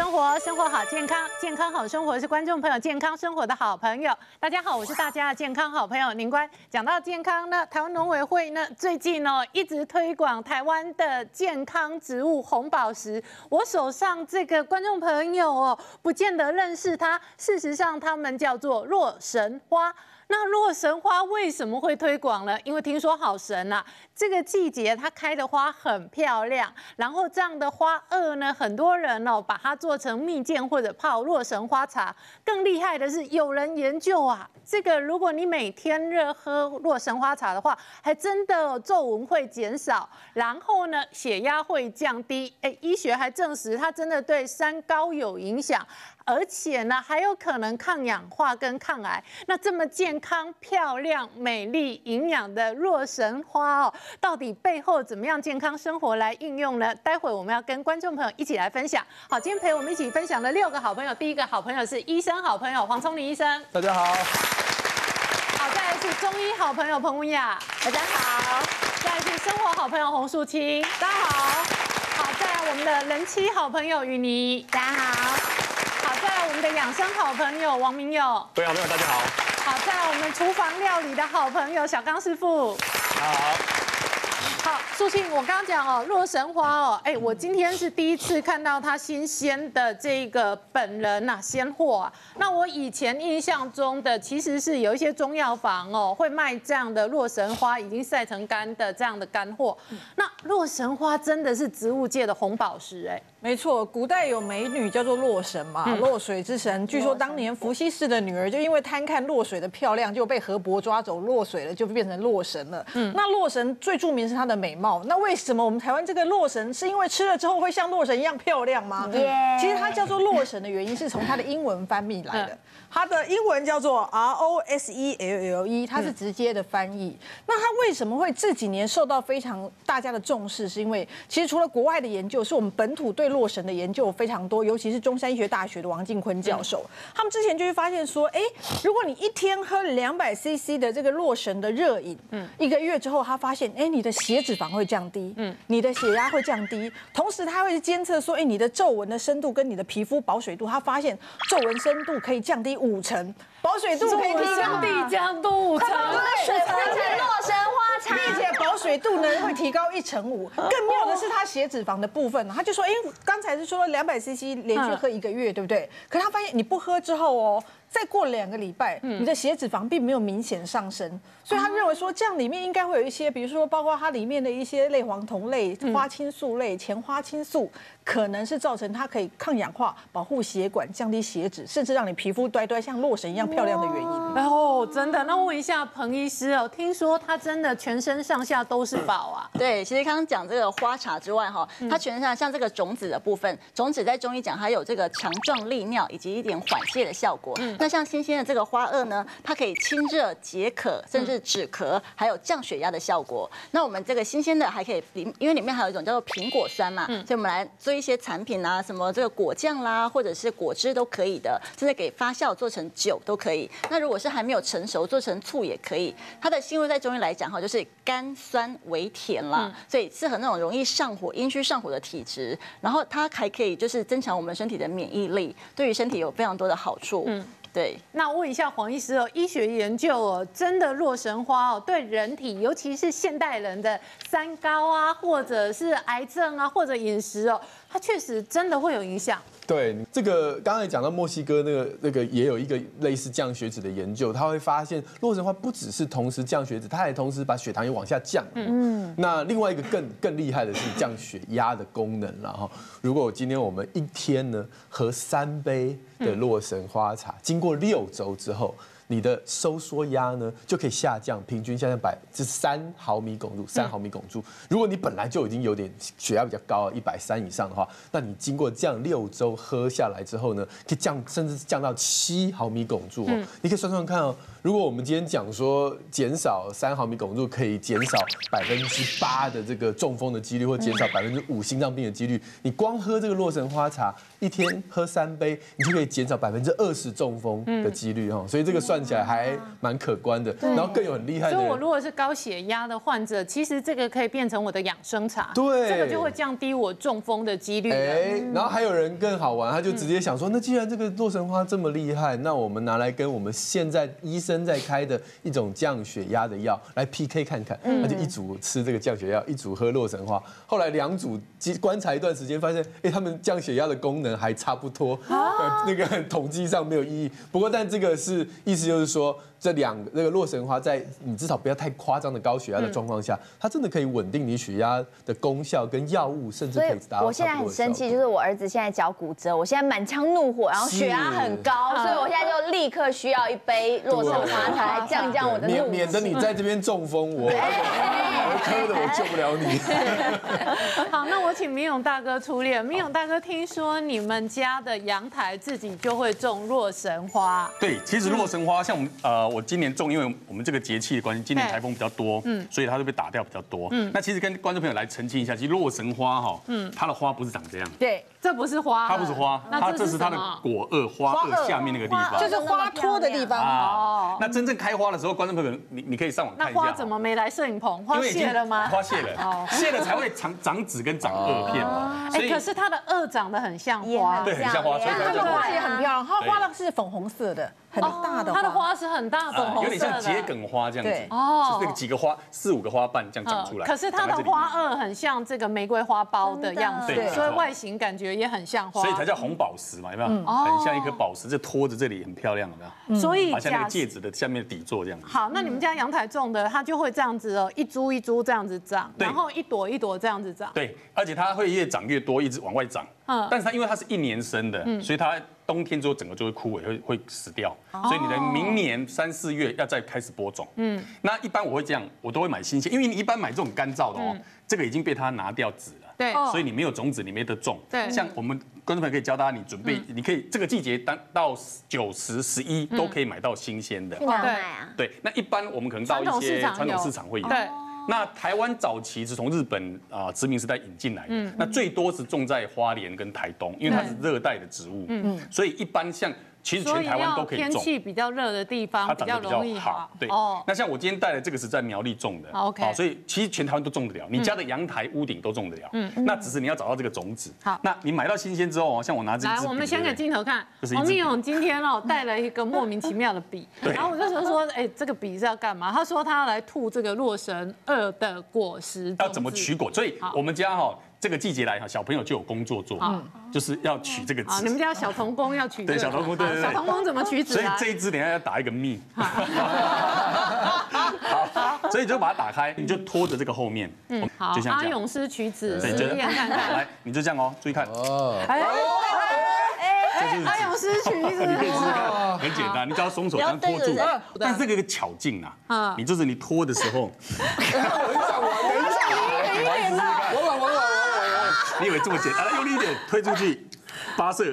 生活，生活好健康，健康好生活是观众朋友健康生活的好朋友。大家好，我是大家的健康好朋友宁官。讲到健康呢，台湾农委会呢最近一直推广台湾的健康植物红宝石。我手上这个观众朋友不见得认识它，事实上它们叫做洛神花。那洛神花为什么会推广呢？因为听说好神啊，这个季节它开的花很漂亮，然后这样的花萼呢，很多人把它做成蜜饯或者泡洛神花茶。更厉害的是，有人研究啊，这个如果你每天热喝洛神花茶的话，还真的皱纹会减少，然后呢，血压会降低。医学还证实它真的对三高有影响。而且呢，还有可能抗氧化跟抗癌。那这么健康、漂亮、美丽、营养的洛神花到底背后怎么样健康生活来运用呢？待会我们要跟观众朋友一起来分享。好，今天陪我们一起分享的6个好朋友，第一个好朋友是医生好朋友黄聪林医生， 大家好。 好，再来是中医好朋友彭文雅，大家好。再来是生活好朋友洪淑清，大家好。好，再来我们的人妻好朋友雨妮，大家好。好，再来我们的养生好朋友王明友， 各位好朋友大家好。 好，再来我们厨房料理的好朋友小刚师傅， 好。 好，素庆，我刚刚讲洛神花我今天是第一次看到它新鲜的这个本人鲜货啊。那我以前印象中的其实是有一些中药房会卖这样的洛神花已经晒成干的这样的干货。那洛神花真的是植物界的红宝石没错，古代有美女叫做洛神嘛，洛水之神。据说当年伏羲氏的女儿就因为贪看洛水的漂亮，就被河伯抓走落水了，就变成洛神了。那洛神最著名是她的美貌。那为什么我们台湾这个洛神是因为吃了之后会像洛神一样漂亮吗？其实它叫做洛神的原因是从它的英文翻译来的，它的英文叫做 ROSELLE， 它是直接的翻译。那它为什么会这几年受到非常大家的重视？是因为其实除了国外的研究，是我们本土对洛神的研究非常多，尤其是中山医学大学的王进坤教授，他们之前就会发现说，如果你一天喝200cc 的这个洛神的热饮，1个月之后，他发现，你的血脂肪会降低，你的血压会降低，同时他会监测说，你的皱纹的深度跟你的皮肤保水度，他发现皱纹深度可以降低5成，保水度可以降度5成， 水换成洛神花茶， 并且保水度呢会提高1成5。更妙的是，他血脂肪的部分，他就说，刚才是说200cc 连续喝1个月，对不对？可他发现你不喝之后再过2个礼拜，你的血脂肪并没有明显上升，所以他认为说这样里面应该会有一些，比如说包括它里面的一些类黄酮类、花青素类、前花青素，可能是造成它可以抗氧化、保护血管、降低血脂，甚至让你皮肤呆呆像洛神一样漂亮的原因。 真的。那问一下彭医师听说它真的全身上下都是宝啊？ 对，其实刚刚讲这个花茶之外它全身上像这个种子的部分，种子在中医讲它有这个强壮利尿以及一点缓泻的效果。那像新鲜的这个花萼呢，它可以清热解渴，甚至止咳，还有降血压的效果。那我们这个新鲜的还可以，因为里面还有一种叫做苹果酸嘛，所以我们来做一些产品啊，什么这个果酱啦，或者是果汁都可以的，甚至给发酵做成酒都可以。那如果是还没有成熟，做成醋也可以。它的腥味在中医来讲就是甘酸微甜啦，所以适合那种容易上火、阴虚上火的体质。然后它还可以就是增强我们身体的免疫力，对于身体有非常多的好处。对， 那问一下黄医师医学研究真的洛神花对人体，尤其是现代人的三高啊，或者是癌症啊，或者饮食它确实真的会有影响。 对，这个刚才讲到墨西哥那个也有一个类似降血脂的研究，他会发现洛神花不只是同时降血脂，它还同时把血糖也往下降。那另外一个更厉害的是降血压的功能了哈。如果今天我们一天呢喝3杯的洛神花茶，经过6周之后，你的收缩压呢就可以下降，平均下降3毫米汞柱，3毫米汞柱。如果你本来就已经有点血压比较高，130以上的话，那你经过这样6周喝下来之后呢，可以甚至降到7毫米汞柱你可以算算看如果我们今天讲说减少3毫米汞柱可以减少8%的这个中风的几率，或减少5%心脏病的几率，你光喝这个洛神花茶，一天喝3杯，你就可以减少20%中风的几率所以这个算算起来还蛮可观的。然后更有很厉害的人， 所以我如果是高血压的患者，其实这个可以变成我的养生茶， 对， 这个就会降低我中风的几率。 然后还有人更好玩，他就直接想说，那既然这个洛神花这么厉害，那我们拿来跟我们现在医生在开的一种降血压的药来 PK 看看，他就一组吃这个降血药，一组喝洛神花。后来2组观察一段时间，发现，他们降血压的功能还差不多，那个统计上没有意义。不过，但这个是意思就是说，这个洛神花在你至少不要太夸张的高血压的状况下，它真的可以稳定你血压的功效跟药物，甚至可以达到。 我现在很生气，就是我儿子现在脚骨折，我现在满腔怒火，然后血压很高，所以我现在就立刻需要一杯洛神花茶来降降我的怒气， 免得你在这边中风，我磕的我救不了你。 好，那我请明勇大哥出列。明勇大哥，听说你们家的阳台自己就会种洛神花？ 对，其实洛神花像我今年种，因为我们这个节气的关系，今年台风比较多，所以它就被打掉比较多。那其实跟观众朋友来澄清一下，其实洛神花它的花不是长这样。 对， 这不是花， 它不是花，这是它的果萼，花萼下面那个地方， 就是花托的地方啊。那真正开花的时候，观众朋友你可以上网看一下。 那花怎么没来摄影棚？花谢了吗？ 花谢了，谢了才会长籽跟长萼片嘛。 可是它的萼长得很像花， 对，很像花，所以它的花也很漂亮，它花的是粉红色的，很大的。 它的花是很大粉红色的， 有点像桔梗花这样子，就是那个几个花4、5个花瓣这样长出来。 可是它的花萼很像这个玫瑰花苞的样子，所以外形感觉也很像花， 所以才叫红宝石嘛，有没有？很像一颗宝石，这托着这里很漂亮，有没有？ 所以好像那个戒指的下面的底座这样子。 好，那你们家阳台种的，它就会这样子哦，一株一株这样子长，然后一朵一朵这样子长。 对，而且它会越长越多，一直往外长。但是它因为它是1年生的，所以它冬天之后整个就会枯萎，会死掉。所以你的明年3、4月要再开始播种。那一般我会这样，我都会买新鲜，因为你一般买这种干燥的这个已经被它拿掉籽了。 对， 所以你没有种子，你没得种。 对， 像我们观众朋友可以教大家，你准备，你可以这个季节到9、10、11都可以买到新鲜的。 去哪买啊？ 对，那一般我们可能到一些传统市场会有。 对。 那台湾早期是从日本殖民时代引进来的，那最多是种在花莲跟台东，因为它是热带的植物，所以一般像其实全台湾都可以种。 天气比较热的地方，比较容易好。 对，那像我今天带的这个是在苗栗种的 ，OK， 所以其实全台湾都种得了，你家的阳台、屋顶都种得了。那只是你要找到这个种子。 好， 那你买到新鲜之后，像我拿这支笔， 来，我们先给镜头看。王明勇今天带了一个莫名其妙的笔，然后我就说，这个笔是要干嘛？他说他要来吐这个洛神2的果实。 要怎么取果？所以我们家这个季节来小朋友就有工作做，就是要取这个籽。 你们家小童工要取对小童工，对小童工怎么取籽？ 所以这一支等一下要打一个蜜。好，所以就把它打开，你就拖着这个后面， 好， 就像阿勇师取籽， 对， 实验看看。 来，你就这样哦，注意看。 阿勇师取籽， 你可以试试看，很简单，你只要松手这样拖住。但是这个有个巧劲啊，你就是你拖的时候，你以为这么简单？用力一点，推出去，发射。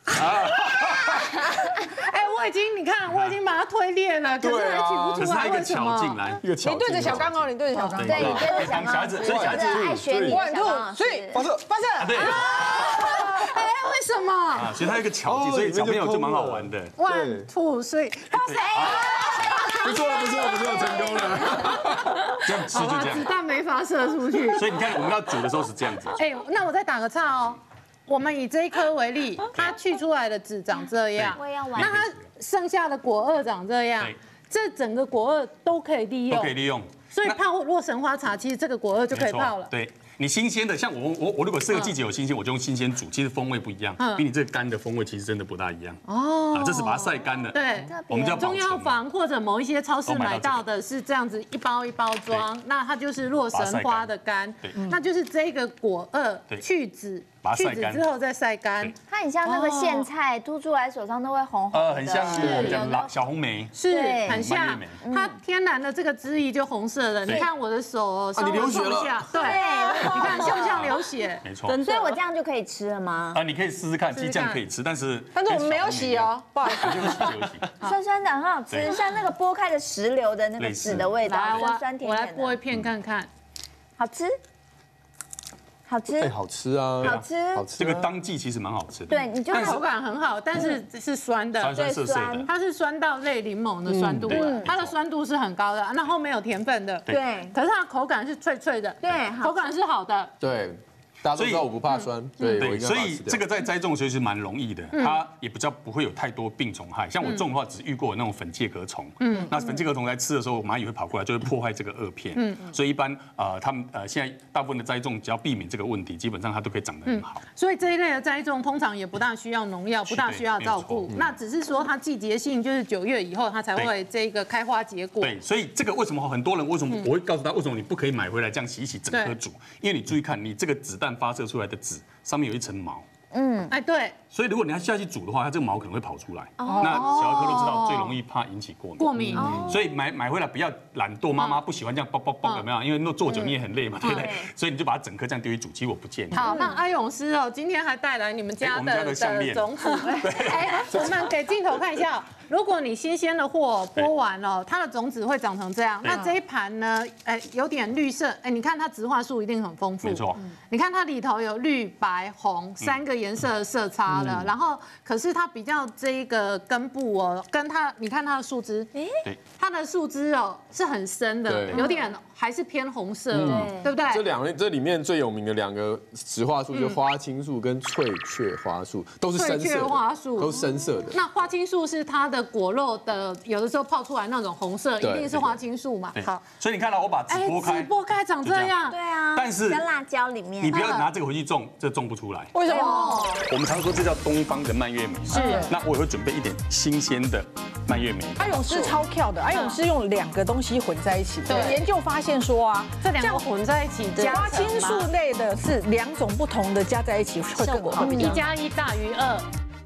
我已经把它推裂了，可是还取不出来，为什么？ 你对着小刚哦，你对着小刚， 对，你对着小刚， 小孩子，所以小孩子爱学你的小刚， 所以发射，对。 为什么？ 其实它有一个巧劲，所以小朋友就蛮好玩的。 1、2、3， 不错，成功了。 这样吃就这样， 子弹没发射出去。 所以你看，我们要煮的时候是这样子。 那我再打个岔哦。我们以这一颗为例，它去出来的籽长这样，那它剩下的果萼长这样，这整个果萼都可以利用， 都可以利用。 所以泡洛神花茶，其实这个果萼就可以泡了。 对。你新鲜的，像我如果这个季节有新鲜，我就用新鲜煮，其实风味不一样，比你这个干的风味其实真的不大一样。这是把它晒干的。 对， 我们叫中药房或者某一些超市买到的是这样子一包一包装，那它就是洛神花的干，那就是这个果萼去籽。去籽之后再晒干， 它很像那个苋菜，凸出来手上都会红红的， 很像我们讲小红莓， 是很像，它天然的这个汁液就红色的。你看我的手哦， 你流血了， 对，你看像不像流血？ 没错， 所以我这样就可以吃了吗？ 你可以试试看，其实这样可以吃，但是我们没有洗哦，不好意思， 酸酸的很好吃，像那个剥开的石榴的那个籽的味道，酸甜甜的。 我来剥一片看看， 好吃。 好吃， 好吃啊， 好吃， 好吃。 这个当季其实蛮好吃的。 对，你就口感很好，但是是酸的， 酸涩涩的。 它是酸到类柠檬的酸度，它的酸度是很高的，那后面有甜分的， 对， 可是它的口感是脆脆的， 对， 口感是好的， 对。大家都知道我不怕酸，对， 所以这个在栽种其实蛮容易的，它也比较不会有太多病虫害。像我种的话，只遇过那种粉介壳虫，那粉介壳虫来吃的时候，蚂蚁会跑过来，就会破坏这个萼片。所以一般他们现在大部分的栽种，只要避免这个问题，基本上它都可以长得很好。 所以这一类的栽种通常也不大需要农药，不大需要照顾，那只是说它季节性就是9月以后它才会这个开花结果。 对，所以这个为什么很多人为什么我会告诉他为什么你不可以买回来这样洗一洗整颗煮？因为你注意看，你这个子弹发射出来的籽上面有一层毛， 哎对， 所以如果你要下去煮的话，它这个毛可能会跑出来。那小儿科都知道最容易怕引起过敏，所以买回来不要懒惰，妈妈不喜欢这样爆有没有？因为做久你也很累嘛，对不对？所以你就把它整颗这样丢去煮，其实我不建议。 好，那阿勇师哦，今天还带来你们家的种子，我们给镜头看一下。如果你新鲜的货剥完了，它的种子会长成这样。那这一盘呢，有点绿色，你看它植化素一定很丰富。 没错。 你看它里头有绿、白、红3个颜色的色差的，然后可是它比较这一个根部哦，跟它你看它的树枝，它的树枝哦是很深的，有点还是偏红色，对不对？ 这里面最有名的2个植化素，就花青素跟翠雀花素，都是深色的，都是深色的。 那花青素是它的果肉的，有的时候泡出来那种红色，一定是花青素嘛。 好，所以你看到我把籽剥开， 籽剥开长这样， 对啊。 但是跟辣椒里面， 你不要拿这个回去种，这种不出来。 为什么？ 我们常说这叫东方的蔓越莓。 是。 那我也会准备一点新鲜的蔓越莓。 阿勇师超跳的，阿勇师用2个东西混在一起。对。研究发现说啊， 这2个混在一起， 花青素类的是2种不同的加在一起会更好 ，1+1大于2。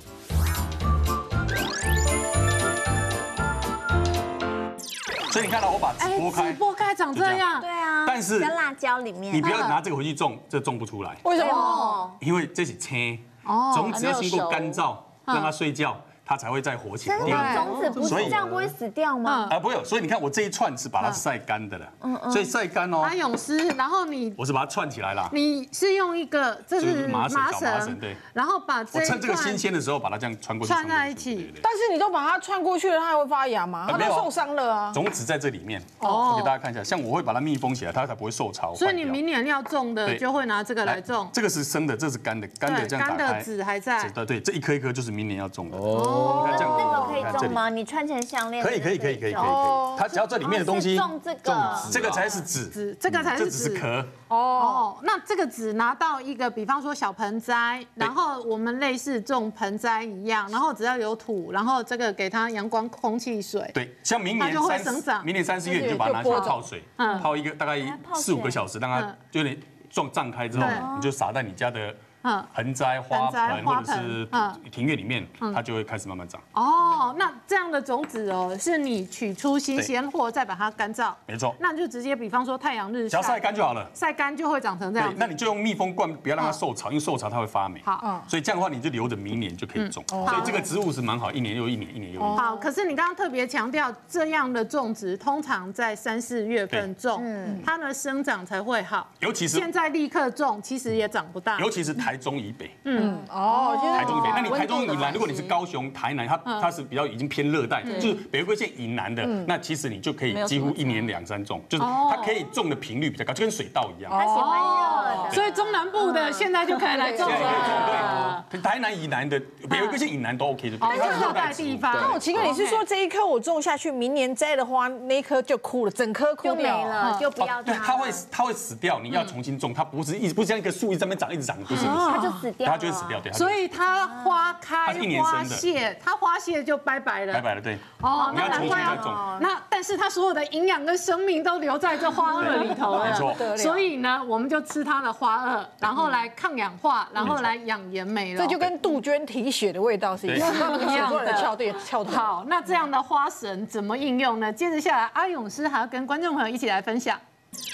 所以你看到我把籽剥开， 剥开长这样， 对啊。 但是跟辣椒里面， 你不要拿这个回去种，这种不出来。 为什么？ 因为这是青，种子要经过干燥，让它睡觉。它才会再活起来。 种子不是这样不会死掉吗？ 不会，所以你看我这一串是把它晒干的了，所以晒干哦。 阿勇师，然后我是把它串起来了。 你是用一个这是麻绳，对，然后把我趁这个新鲜的时候把它这样穿过去， 串在一起。 但是你都把它串过去了，它还会发芽吗？它都受伤了啊。 种子在这里面，我给大家看一下，像我会把它密封起来，它才不会受潮。 所以你明年要种的就会拿这个来种。 这个是生的，这是干的，干的这样打开， 干的籽还在。 对，这一颗一颗就是明年要种的。 哦，那这样可以种吗？你穿成项链？ 可以。它只要这里面的东西， 种这个， 这个才是籽， 这个才是籽， 这只是壳。 哦，那这个籽拿到一个，比方说小盆栽，然后我们类似种盆栽一样，然后只要有土，然后这个给它阳光、空气、水， 对，像明年3、4月你就把它拿去泡水，泡一个大概4、5个小时，让它就有点胀开之后，你就撒在你家的盆栽、花盆或者是庭院里面，它就会开始慢慢长。 哦，那这样的种子哦，是你取出新鲜货，再把它干燥。 没错。 那就直接，比方说太阳日晒， 只要晒干就好了。 晒干就会长成这样。 那你就用密封罐，不要让它受潮，因为受潮它会发霉。好。所以这样的话，你就留着明年就可以种。所以这个植物是蛮好，1年又1年，1年又1年。 好，可是你刚刚特别强调，这样的种植通常在3、4月份种，它的生长才会好。 尤其是现在立刻种，其实也长不大。 尤其是台中以北。 台中以北，那你台中以南，如果你是高雄、台南，它是比较已经偏热带，就是北回归线以南的，那其实你就可以几乎1年2、3种，就是它可以种的频率比较高，就跟水稻一样。 它喜欢热的， 所以中南部的现在就可以来种了。 对，台南以南的北回归线以南都 OK 的， 但是热带地方。 那我奇怪，你是说这一颗我种下去，明年摘的花那一颗就枯了，整颗枯掉了，就不要它。 它会死掉，你要重新种，它不是像一个树一直在那边长，一直长，不是， 它就死掉， 它就会死掉，对。 所以它花开花谢，它花谢就拜拜了， 拜拜了，对。 哦， 你要重新再种。 那但是它所有的营养跟生命都留在这花萼里头了， 没错。 所以呢，我们就吃它的花萼，然后来抗氧化，然后来养颜美了。 这就跟杜鹃提血的味道是一样的，翘头。 好，那这样的花神怎么应用呢？接着下来，阿勇师还要跟观众朋友一起来分享。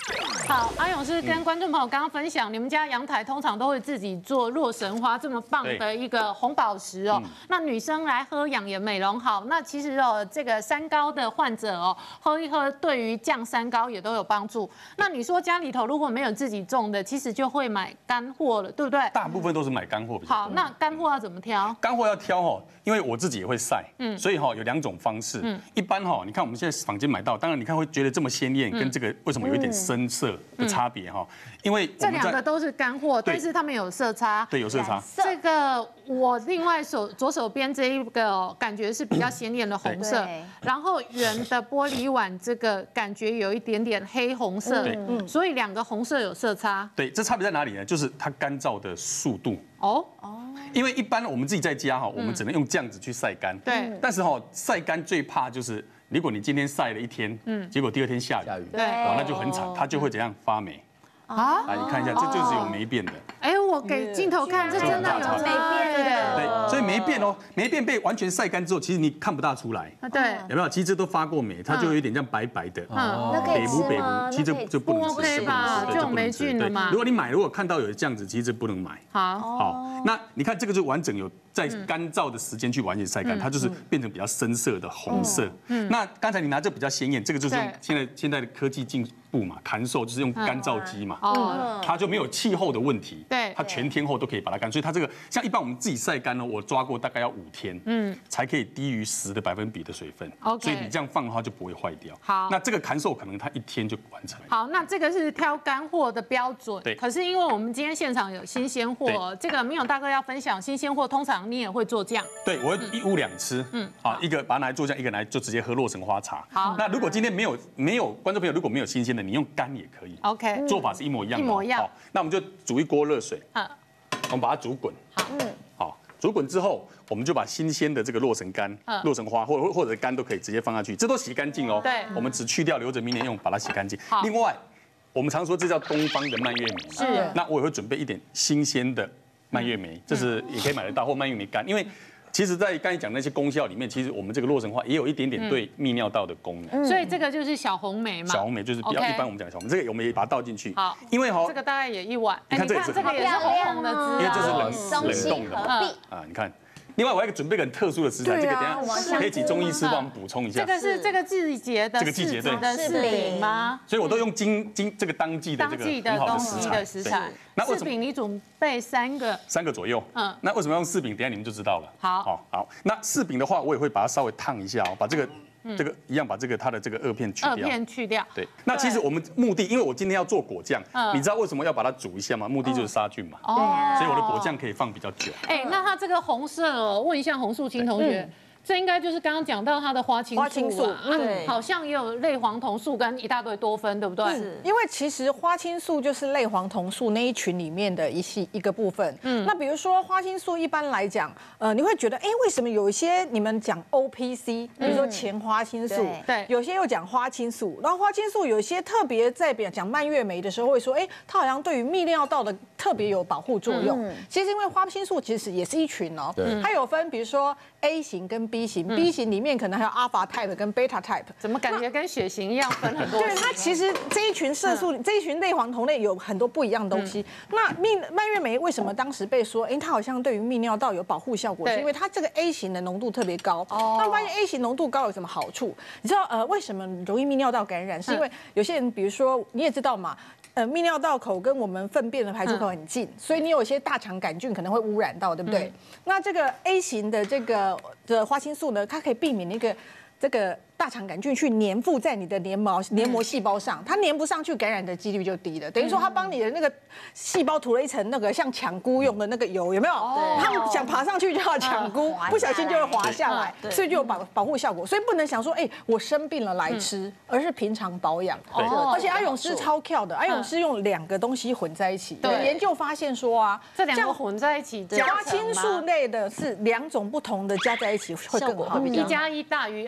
好，阿勇是跟观众朋友刚刚分享，你们家阳台通常都会自己做洛神花这么棒的一个红宝石哦。那女生来喝养颜美容好，那其实这个三高的患者喝一喝对于降三高也都有帮助。那你说家里头如果没有自己种的，其实就会买干货了，对不对？ 大部分都是买干货比较多。 好，那干货要怎么挑？ 干货要挑因为我自己也会晒，所以有2种方式。一般你看我们现在坊间买到，当然你看会觉得这么鲜艳，跟这个为什么有一点深色的差别因为这2个都是干货，但是它们有色差。 对，有色差。 这个我另外左手边这一个感觉是比较鲜艳的红色，然后圆的玻璃碗这个感觉有一点点黑红色，所以2个红色有色差。 对，这差别在哪里呢？就是它干燥的速度。因为一般我们自己在家我们只能用这样子去晒干。 对。 但是晒干最怕就是，如果你今天晒了1天，结果第2天下雨， 对， 那就很惨，它就会怎样发霉。来，你看一下，这就是有霉变的。 我给镜头看，这真的有霉变的。 对，所以霉变霉变被完全晒干之后，其实你看不大出来。 对， 有没有？其实这都发过霉，它就有点像白白的。 那可以吃吗？ 其实这不能吃吧？就有霉菌了嘛。 如果你买，如果看到有这样子，其实这不能买。好，那你看这个就完整有在干燥的时间去完全晒干，它就是变成比较深色的红色。那刚才你拿这比较鲜艳，这个就是用现在的科技进步嘛，砍寿就是用干燥机嘛。它就没有气候的问题。 对， 它全天候都可以把它干，所以它这个像一般我们自己晒干我抓过大概要5天，才可以低于10%的水分。所以你这样放的话就不会坏掉。 好， 那这个砍寿可能它1天就完成了。 好，那这个是挑干货的标准。 对。 可是因为我们今天现场有新鲜货，这个明勇大哥要分享新鲜货，通常你也会做酱。 对，我会1屋2吃。好，一个把它拿来做酱，一个拿来就直接喝洛神花茶。 好， 那如果今天没有观众朋友如果没有新鲜的，你用干也可以。 OK。 做法是一模一样的。 一模一样。 那我们就煮一锅热水。我们把它煮滚。好，煮滚之后，我们就把新鲜的这个洛神干、洛神花或者干都可以直接放下去，这都洗干净哦。 对。 我们只去掉留着明年用，把它洗干净。另外，我们常说这叫东方的蔓越莓。 是。 那我也会准备一点新鲜的蔓越莓，这是也可以买得到，或蔓越莓干，因为。其实，在刚才讲那些功效里面，其实我们这个洛神花也有一点点对泌尿道的功能。 所以这个就是小红莓嘛。 小红莓就是比较一般我们讲的小红莓，这个我们也把它倒进去。 好， 因为这个大概也1碗。 你看这个也是红红的汁， 因为这是冷冻的你看。另外，我还准备个很特殊的食材，这个等下可以请中医师帮我们补充一下。 这个是这个季节的柿饼吗？ 所以我都用这个当季的这个很好的食材。 那柿饼你准备3个左右。那为什么用柿饼？等下你们就知道了。 好。 那柿饼的话，我也会把它稍微烫一下把这个一样把它的这个2片去掉。2 片去掉。 对。那其实我们目的，因为我今天要做果酱，你知道为什么要把它煮一下吗？目的就是杀菌嘛。所以我的果酱可以放比较久。 那它这个红色问一下洪素清同学。这应该就是刚刚讲到它的花青素啊，好像也有类黄酮素跟一大堆多酚，对不对？ 是，因为其实花青素就是类黄酮素那一群里面的一个部分。那比如说花青素一般来讲，你会觉得，为什么有一些你们讲 OPC， 比如说前花青素， 对， 有些又讲花青素，然后花青素有些特别在讲蔓越莓的时候会说，它好像对于泌尿道的特别有保护作用。其实因为花青素其实也是一群哦，它有分，比如说 A 型跟B 型 ，B 型里面可能还有 Alpha type 跟 Beta type， 怎么感觉跟血型一样分很多？ 对，它其实这一群色素，这一群类黄酮类有很多不一样的东西。那蔓越莓为什么当时被说，它好像对于泌尿道有保护效果？是因为它这个 A 型的浓度特别高。那发现 A 型浓度高有什么好处？你知道为什么容易泌尿道感染？是因为有些人，比如说你也知道嘛。泌尿道口跟我们粪便的排出口很近，所以你有一些大肠杆菌可能会污染到，对不对？那这个 A 型的这个花青素呢，它可以避免这个大肠杆菌去粘附在你的黏膜细胞上，它粘不上去，感染的几率就低了。等于说它帮你的那个细胞涂了一层那个像抢菇用的那个油，有没有？他们想爬上去就要抢菇，不小心就会滑下来，所以就有保护效果。所以不能想说，我生病了来吃，而是平常保养。而且阿勇师超跳的，阿勇师用2个东西混在一起。研究发现说啊， 这2个混在一起， 花青素类的是2种不同的加在一起会更好，1+1大于2。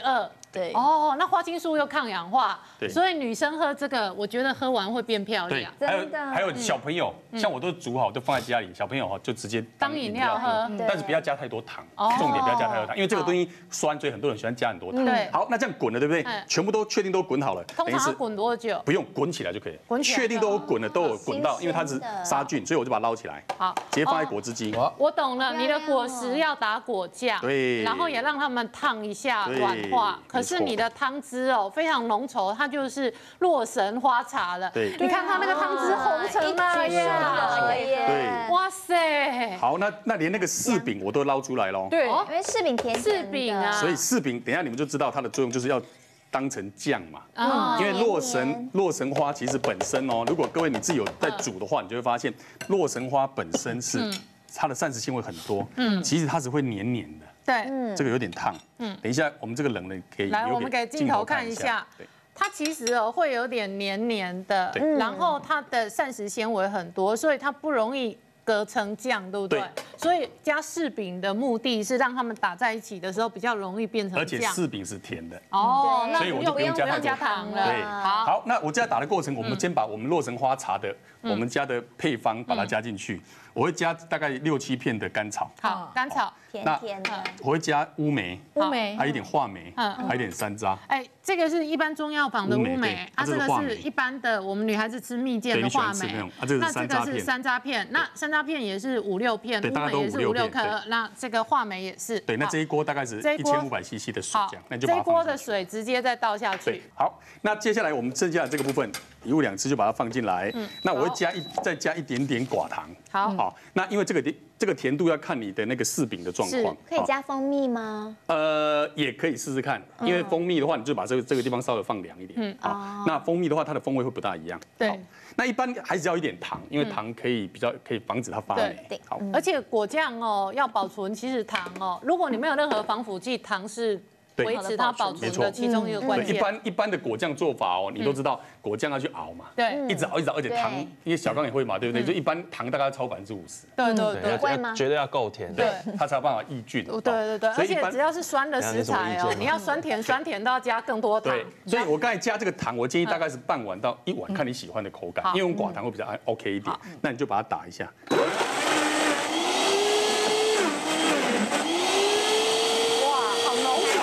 对。 哦，那花青素又抗氧化， 对所以女生喝这个，我觉得喝完会变漂对亮。， 还有小朋友，像我都煮好就放在家里，小朋友哈就直接当饮料喝， 但是不要加太多糖，重点不要加太多糖，因为这个东西酸，所以很多人喜欢加很多糖。 对好，那这样滚了，对不对？全部都确定都滚好了， 通常要滚多久？ 不用滚起来就可以了。 滚起来确定都有滚了，都有滚到， 新鲜的因为它是杀菌，所以我就把它捞起来， 好， 直接放在果汁机。 我懂了，你的果实要打果酱， 对然后也让他们烫一下对软化。可是没错你的汤汁哦非常浓稠，它就是洛神花茶了。 对你看它那个汤汁红成那样， 对哇塞！ 好，那连那个柿饼我都捞出来喽。 对， 因为柿饼甜甜的柿饼啊所以柿饼，等一下你们就知道它的作用，就是要当成酱嘛。 啊因为洛神甜洛神花其实本身哦，如果各位你自己有在煮的话，你就会发现洛神花本身是它的膳食纤维很多，其实它是会黏黏的， 对， 这个有点烫，等一下我们这个冷的可以来， 留我们给镜头看一下。 对它其实哦会有点黏黏的， 对然后它的膳食纤维很多，所以它不容易隔成酱，对不对？ 对所以加柿饼的目的是让它们打在一起的时候比较容易变成而且酱。 柿饼是甜的。 哦，那所以我就不用加太多加糖了。 对， 好， 好，那我在打的过程，我们先把我们洛神花茶的我们家的配方把它加进去，我会加大概6、7片的甘草， 好，甘草， 甜甜的， 我会加乌梅， 乌梅还有一点话梅，还有一点山楂。 哎，这个是一般中药房的乌乌梅对梅，啊， 这这个是话梅是一般的我们女孩子吃蜜饯对你喜的话梅欢吃那种，啊这个是那这个是山楂片山楂片，那山楂片也是5、6片，乌对大概都梅也是 5、6 5、6 片颗，那这个话梅也是。 对，那好这一锅大概是这一锅 1500cc 的水好这样，那你就把这一锅的它放进去。 水直接再倒下对去。， 好，那接下来我们剩下的这个部分，1物2吃就把它放进来。那我会再加一点点寡糖。 好好，那因为这个甜度要看你的那个柿饼的状况。 可以加蜂蜜吗？ 也可以试试看，因为蜂蜜的话，你就把这个地方稍微放凉一点。好，那蜂蜜的话，它的风味会不大一样。 对好，那一般还是要一点糖，因为糖可以防止它发霉对。 好， 而且果酱哦要保存，其实糖哦，如果你没有任何防腐剂，糖是对维持它保没错存的其中一个关对， 键。 一般的果酱做法哦，你都知道果酱要去熬嘛， 对一直熬，而且糖对， 因为小刚也会嘛，对不对？就一般糖大概超50%， 对对对， 对。 会吗绝对要够甜。 对它才有办法抑菌。 对对对，而所以一般且只要是酸的食材哦，你要酸甜都要加更多糖。 对，所以我刚才加这个糖，我建议大概是半碗到1碗，看你喜欢的口感，因为用寡糖会比较OK 一点。那你就把它打一下。 好浓稠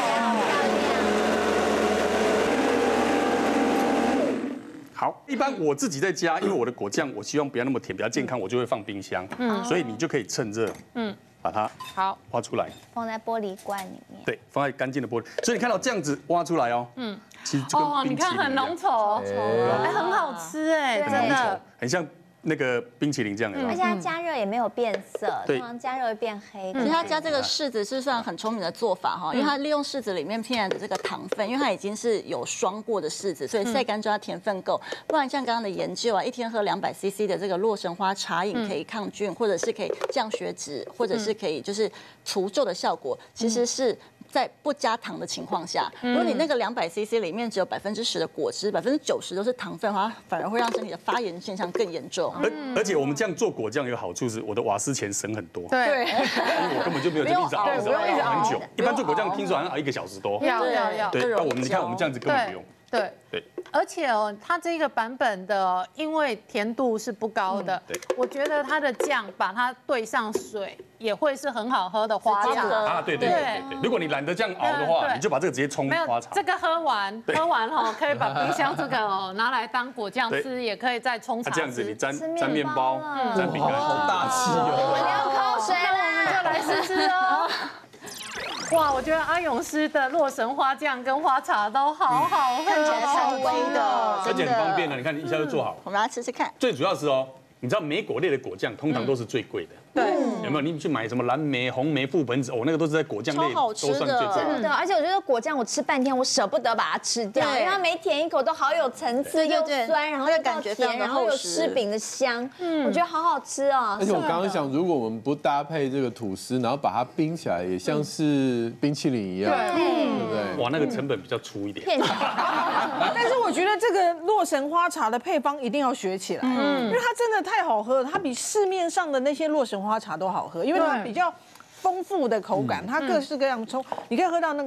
好，一般我自己在家，因为我的果酱我希望不要那么甜，比较健康，我就会放冰箱。所以你就可以趁热，把它好， 挖出来， 放在玻璃罐里面。 对，放在干净的玻璃。所以你看到这样子挖出来哦，其实就跟哦，你冰淇淋一样看很浓，稠，哎，很好吃哎， 对真的。 很像那个冰淇淋这样的。 而且它加热也没有变色， 对通常加热会变黑。 其实它加这个柿子是算很聪明的做法哈，因为它利用柿子里面天然的这个糖分，因为它已经是有霜过的柿子，所以晒干之后它甜分够。不然像刚刚的研究啊，一天喝200cc 的这个洛神花茶饮可以抗菌，或者是可以降血脂，或者是可以就是除皱的效果，其实是。在不加糖的情况下，如果你那个200cc 里面只有10%的果汁，90%都是糖分的话，反而会让身体的发炎现象更严重。 而且我们这样做果酱有好处是，我的瓦斯钱省很多， 对， 对， 因为我根本就没有就一直熬， 不用一直熬很久。一般做果酱听说好像熬1个小时多。 要。 对，那你看我们这样子根本不用。 对。 对， 而且哦，它这个版本的哦，因为甜度是不高的， 对我觉得它的酱把它兑上水，也会是很好喝的花茶。 啊，对。如果你懒得这样熬的话， 对你就把这个直接冲没有花茶。 这个喝完哦，可以把冰箱这个哦拿来当果酱吃， 对也可以再冲茶这样子你吃。 沾面包，沾饼干， 好大气哦！ 流口水那我们就来试试哦。哇，我觉得阿勇师的洛神花酱跟花茶都好好喝， 看起来超微的， 而且很方便的，你看一下就做好。 我们来吃吃看。 最主要是哦，你知道莓果类的果酱通常都是最贵的。 对， 有没有？你去买什么蓝莓、红莓、覆盆子，哦，那个都是在果酱类超好吃的都算最贵真的，而且我觉得果酱我吃半天，我舍不得把它吃掉，因对为它每舔一口都好有层次，又对对酸，然后又感觉非常甜， 的然后有厚实柿饼的香，我觉得好好吃哦。 而且我刚刚想，如果我们不搭配这个吐司，然后把它冰起来，也像是冰淇淋一样，对不对？ 哇，那个成本比较粗一点。 骗起来， 但是我觉得这个洛神花茶的配方一定要学起来，因为它真的太好喝了，它比市面上的那些洛神花茶都好喝，因为它比较丰富的口感，它各式各样从你可以喝到那个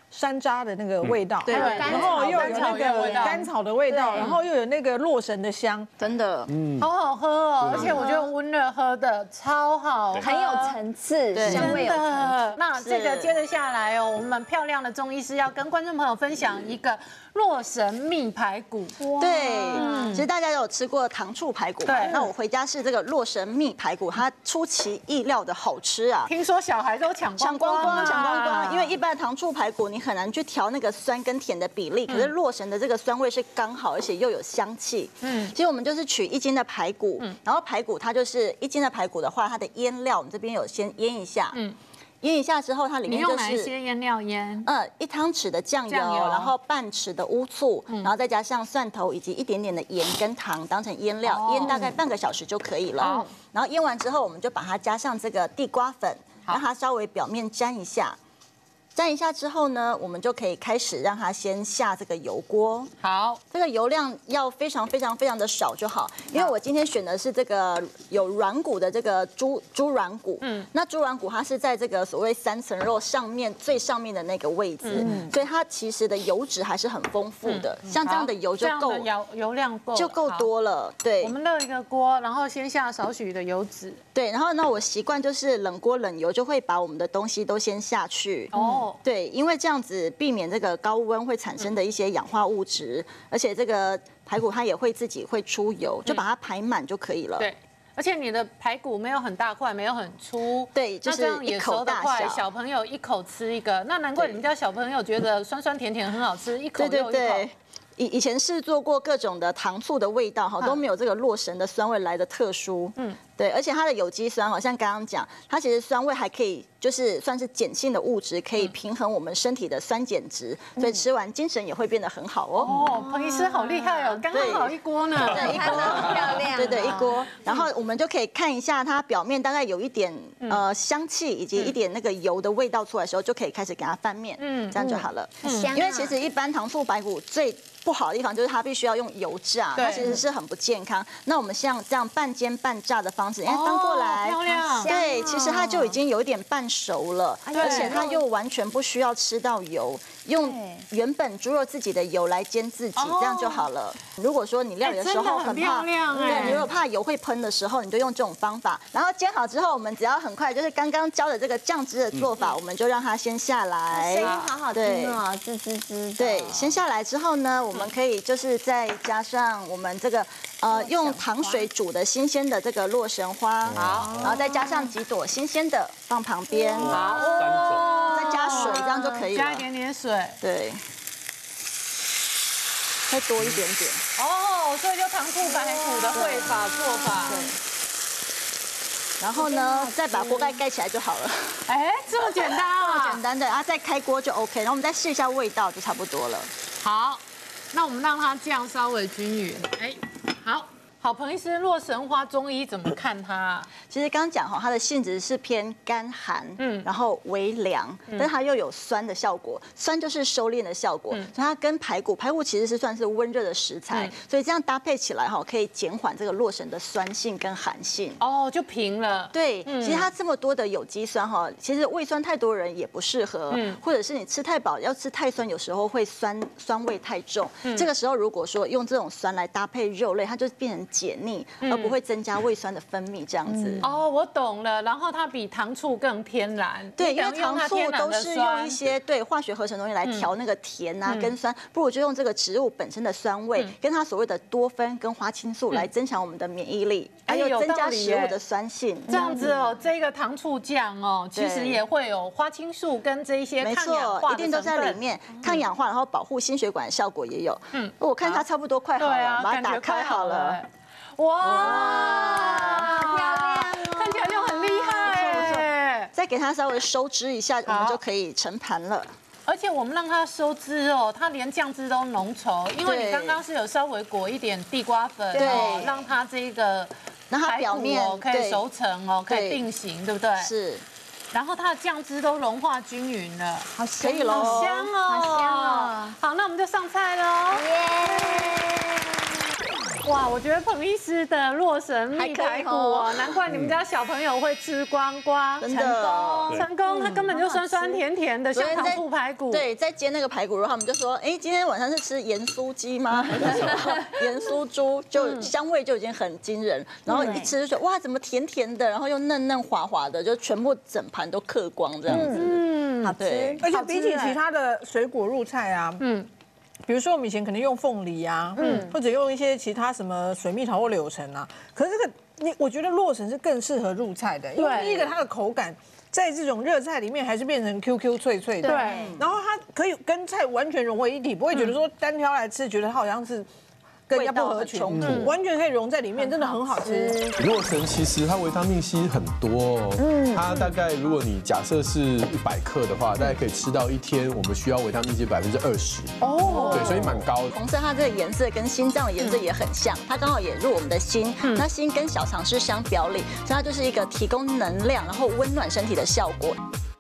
山楂的那个味道， 对然后又有那个甘草的味道，然后又有那个洛神的香， 真的， 好好喝哦，而且我觉得温热喝的超好喝， 很有层次，香味有层次。 那这个接着下来哦，我们漂亮的中医师要跟观众朋友分享一个洛神蜜排骨。 对，其实大家有吃过糖醋排骨嘛？ 对那我回家是这个洛神蜜排骨，它出其意料的好吃啊！ 听说小孩都抢光光， 抢光光，因为一般的糖醋排骨你很难去调那个酸跟甜的比例，可是洛神的这个酸味是刚好，而且又有香气。其实我们就是取1斤的排骨，然后排骨它就是1斤的排骨的话，它的腌料我们这边有先腌一下，腌一下之后，它里面你用哪一就是些腌料腌 1汤匙的酱油，然后半匙的乌醋，然后再加上蒜头以及一点点的盐跟糖当成腌料，腌大概半个小时就可以了。然后腌完之后，我们就把它加上这个地瓜粉，让它稍微表面沾一下。沾一下之后呢，我们就可以开始让它先下这个油锅。 好， 这个油量要非常的少就好，因为我今天选的是这个有软骨的这个猪软骨。那猪软骨它是在这个所谓3层肉上面最上面的那个位置，所以它其实的油脂还是很丰富的。像这样的油就够， 油量够就够多了。对， 我们热一个锅，然后先下少许的油脂。 对，然后呢，我习惯就是冷锅冷油，就会把我们的东西都先下去。对，因为这样子避免这个高温会产生的一些氧化物质，而且这个排骨它也会自己会出油，就把它排满就可以了。 对，而且你的排骨没有很大块，没有很粗， 对，就是那这样也熟得快， 一口大小小朋友一口吃一个，那难怪你们家小朋友觉得酸酸甜甜很好吃，一口又一口。 以前试做过各种的糖醋的味道哈，都没有这个洛神的酸味来的特殊。对，而且它的有机酸好像刚刚讲，它其实酸味还可以就是算是碱性的物质，可以平衡我们身体的酸碱值，所以吃完精神也会变得很好哦。 彭医师好厉害哦，刚刚好一锅呢， 对，一锅漂亮， 对，一锅。然后我们就可以看一下它表面大概有一点香气以及一点那个油的味道出来的时候，就可以开始给它翻面，这样就好了。因为其实一般糖醋排骨最不好的地方就是它必须要用油炸，它其实是很不健康。那我们像这样半煎半炸的方式，哎，翻过来， 漂亮。 对，其实它就已经有一点半熟了，而且它又完全不需要吃到油，用原本猪肉自己的油来煎自己，这样就好了。如果说你料理的时候很怕，对，你如果怕油会喷的时候，你就用这种方法。然后煎好之后，我们只要很快，就是刚刚教的这个酱汁的做法，我们就让它先下来。 声音好好听哦，滋滋滋。 对，先下来之后呢，我们可以就是再加上我们这个用糖水煮的新鲜的这个洛神花，好，然后再加上几朵新鲜的放旁边， 好， 再加水，这样就可以了。 加一点点水， 对，再多一点点。 哦，所以就糖醋排骨的烩法做法。 对。然后呢，再把锅盖盖起来就好了。 哎，这么简单啊！ 这么简单的，然后再开锅就 OK。然后我们再试一下味道，就差不多了。 好，那我们让它酱稍微均匀。哎，好。好，彭医师，洛神花中医怎么看它？ 其实刚刚讲哈，它的性质是偏干寒，然后微凉，但是它又有酸的效果，酸就是收敛的效果，所以它跟排骨其实是算是温热的食材，所以这样搭配起来哈，可以减缓这个洛神的酸性跟寒性。 哦，就平了。 对，其实它这么多的有机酸哈，其实胃酸太多人也不适合，或者是你吃太饱，要吃太酸，有时候会酸味太重。这个时候如果说用这种酸来搭配肉类，它就变成解腻，而不会增加胃酸的分泌，这样子。 哦，我懂了。然后它比糖醋更天然。 对，因为糖醋都是用一些化学合成东西来调那个甜啊跟酸，不如就用这个植物本身的酸味，跟它所谓的多酚跟花青素来增强我们的免疫力，还有增加食物的酸性。 这样子哦，这个糖醋酱哦，其实也会有花青素跟这一些抗氧化的成分， 一定都在里面，抗氧化，然后保护心血管的效果也有。我看它差不多快好了，把它打开好了。 哇，漂亮，看起来就很厉害。 再给它稍微收汁一下，我们就可以盛盘了。 而且我们让它收汁哦，它连酱汁都浓稠，因为你刚刚是有稍微裹一点地瓜粉哦，让它这个让它表面可以熟成哦，可以定型，对不对？ 是。 然后它的酱汁都融化均匀了， 好香， 可以喽， 好香哦， 好香哦。 好，那我们就上菜喽。 耶！ 哇，我觉得彭医师的洛神蜜排骨哦，难怪你们家小朋友会吃光光， 真的成功，它根本就酸酸甜甜的，像糖醋排骨。 对，在煎那个排骨肉，他们就说，哎，今天晚上是吃盐酥鸡吗？盐酥猪，就香味就已经很惊人，然后一吃就觉得哇，怎么甜甜的，然后又嫩嫩滑滑的，就全部整盘都嗑光这样子。 好吃。 而且比起其他的水果入菜啊，比如说我们以前可能用凤梨啊，或者用一些其他什么水蜜桃或柳橙啊，可是这个我觉得洛神是更适合入菜的，因为第一个它的口感在这种热菜里面还是变成 QQ 脆脆的， 对， 然后它可以跟菜完全融为一体，不会觉得说单挑来吃，觉得它好像是跟人家不合群，完全可以融在里面，真的很好吃。 洛神其实它维他命 C 很多哦，它大概如果你假设是100克的话，大概可以吃到一天我们需要维他命 C 20%哦，对，所以蛮高的。 红色它这个颜色跟心脏的颜色也很像，它刚好也入我们的心，那心跟小肠是相表里，所以它就是一个提供能量，然后温暖身体的效果。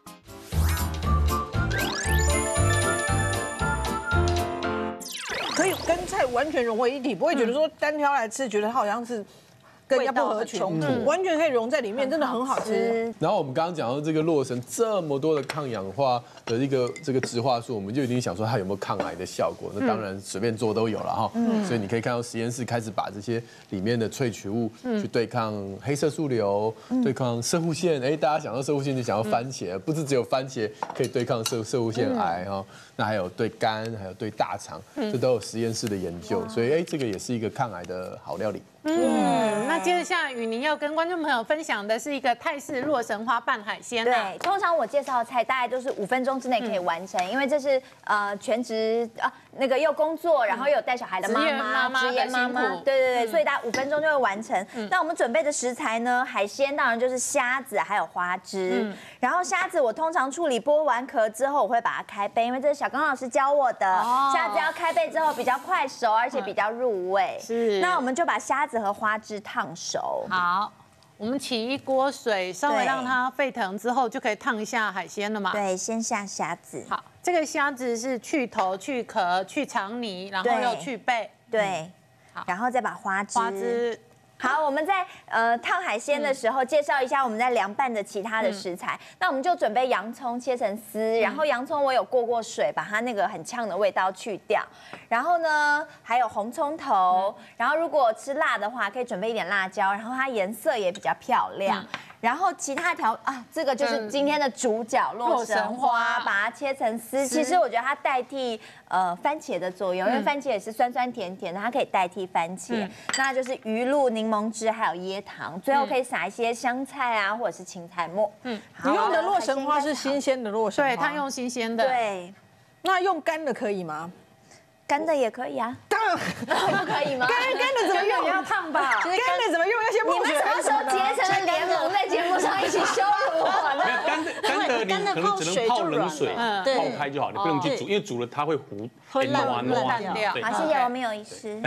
可以跟菜完全融为一体，不会觉得说单挑来吃，觉得它好像是跟人家不合群，完全可以融在里面，真的很好吃。 然后我们刚刚讲到这个洛神这么多的抗氧化的这个植化素，我们就一定想说它有没有抗癌的效果？那当然随便做都有了哈。所以你可以看到实验室开始把这些里面的萃取物去对抗黑色素瘤、对抗攝護腺。哎，大家想到攝護腺就想到番茄，不是只有番茄可以对抗攝護腺癌哈。那还有对肝，还有对大肠，这都有实验室的研究。所以这个也是一个抗癌的好料理。 那接着下来，雨宁要跟观众朋友分享的是一个泰式洛神花拌海鲜。 对，通常我介绍的菜大概都是5分钟之内可以完成，因为这是全职那个又工作，然后又有带小孩的妈妈，职业妈妈，对，所以大概5分钟就会完成。那我们准备的食材呢，海鲜当然就是虾子还有花枝，然后虾子我通常处理剥完壳之后，我会把它开背，因为这是小刚老师教我的，虾子要开背之后比较快熟，而且比较入味。 是， 那我们就把虾子和花枝烫熟。 好，我们起一锅水，稍微让它沸腾之后，就可以烫一下海鲜了嘛。 对，先下虾子。 好，这个虾子是去头、去壳、去肠泥，然后又去背。 对，好，然后再把花枝。好，我们在烫海鲜的时候介绍一下我们在凉拌的其他的食材。那我们就准备洋葱切成丝，然后洋葱我有过水，把它那个很呛的味道去掉。然后呢，还有红葱头，然后如果吃辣的话，可以准备一点辣椒，然后它颜色也比较漂亮。然后其他这个就是今天的主角洛神花，把它切成丝。其实我觉得它代替番茄的作用，因为番茄也是酸酸甜甜的，它可以代替番茄。那就是鱼露、柠檬汁还有椰糖，最后可以撒一些香菜啊，或者是芹菜末。 你用的洛神花是新鲜的洛神花， 对，它用新鲜的。 对， 那用干的可以吗？ 干的也可以啊， 当然不可以吗？ 干的怎么用？ 要烫吧？ 干的怎么用？要先你们什么时候结成了联盟，在节目上一起羞辱我呢？ 干的你可能只能泡冷水泡开就好，你不能去煮，因为煮了它会糊，会烂掉。好，谢谢王明友医师。